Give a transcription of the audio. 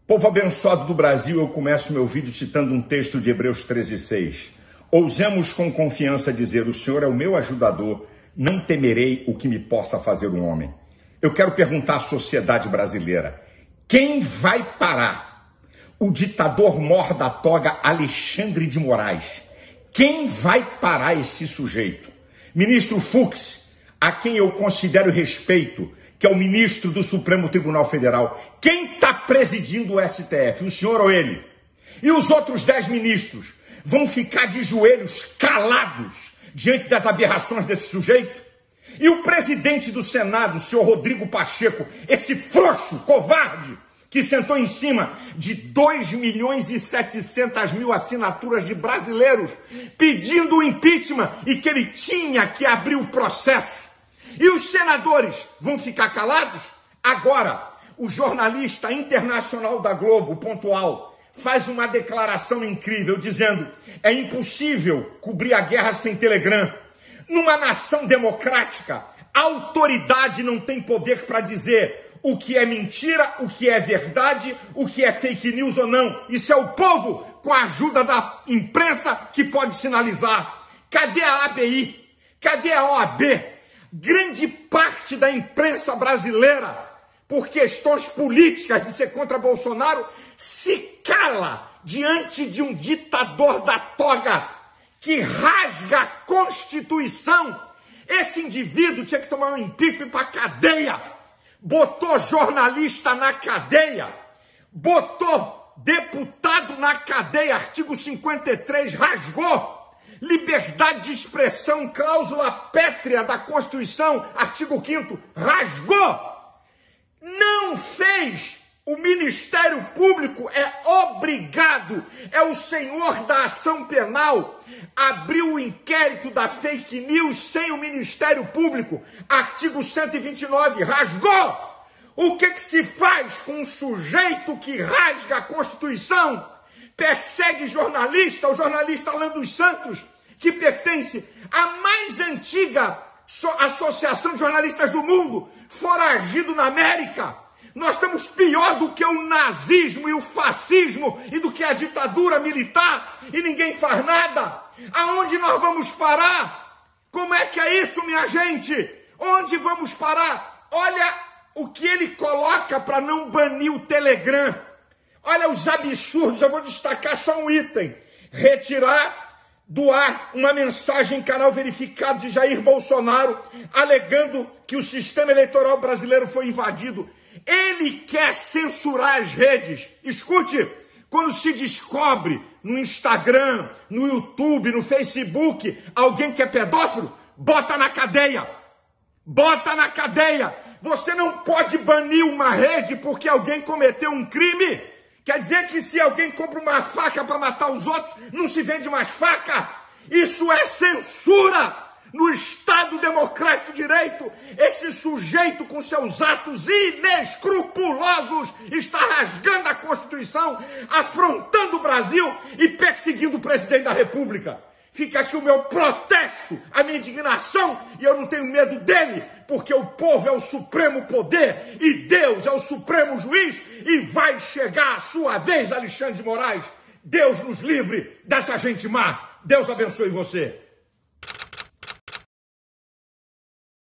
Povo abençoado do Brasil, eu começo meu vídeo citando um texto de Hebreus 13:6. Ousemos com confiança dizer, o Senhor é o meu ajudador, não temerei o que me possa fazer um homem. Eu quero perguntar à sociedade brasileira, quem vai parar o ditador mor da toga Alexandre de Moraes? Quem vai parar esse sujeito? Ministro Fux, a quem eu considero respeito, que é o ministro do Supremo Tribunal Federal, quem está presidindo o STF, o senhor ou ele? E os outros 10 ministros vão ficar de joelhos calados diante das aberrações desse sujeito? E o presidente do Senado, o senhor Rodrigo Pacheco, esse frouxo, covarde, que sentou em cima de 2.700.000 assinaturas de brasileiros pedindo o impeachment e que ele tinha que abrir o processo. E os senadores vão ficar calados? Agora, o jornalista internacional da Globo, Pontual, faz uma declaração incrível dizendo: é impossível cobrir a guerra sem Telegram. Numa nação democrática, a autoridade não tem poder para dizer o que é mentira, o que é verdade, o que é fake news ou não. Isso é o povo, com a ajuda da imprensa, que pode sinalizar. Cadê a ABI? Cadê a OAB? Grande parte da imprensa brasileira, por questões políticas de ser contra Bolsonaro, se cala diante de um ditador da toga que rasga a Constituição. Esse indivíduo tinha que tomar um impeachment para a cadeia. Botou jornalista na cadeia, botou deputado na cadeia, artigo 53, rasgou. Liberdade de expressão, cláusula pétrea da Constituição, artigo 5º, rasgou. Não fez. O Ministério Público é obrigado, é o senhor da ação penal, abriu o inquérito da fake news sem o Ministério Público, artigo 129, rasgou. O que se faz com um sujeito que rasga a Constituição? Persegue jornalista, o jornalista Alan dos Santos, que pertence à mais antiga associação de jornalistas do mundo, foragido na América. Nós estamos pior do que o nazismo e o fascismo e do que a ditadura militar e ninguém faz nada. Aonde nós vamos parar? Como é que é isso, minha gente? Onde vamos parar? Olha o que ele coloca para não banir o Telegram. Olha os absurdos, eu vou destacar só um item. Retirar do ar uma mensagem em canal verificado de Jair Bolsonaro, alegando que o sistema eleitoral brasileiro foi invadido. Ele quer censurar as redes. Escute, quando se descobre no Instagram, no YouTube, no Facebook, alguém que é pedófilo, bota na cadeia. Bota na cadeia. Você não pode banir uma rede porque alguém cometeu um crime. Quer dizer que se alguém compra uma faca para matar os outros, não se vende mais faca? Isso é censura! No Estado Democrático de Direito, esse sujeito com seus atos inescrupulosos está rasgando a Constituição, afrontando o Brasil e perseguindo o presidente da República. Fica aqui o meu protesto, a minha indignação, e eu não tenho medo dele, porque o povo é o supremo poder e Deus é o supremo juiz, e vai chegar a sua vez, Alexandre de Moraes. Deus nos livre dessa gente má. Deus abençoe você.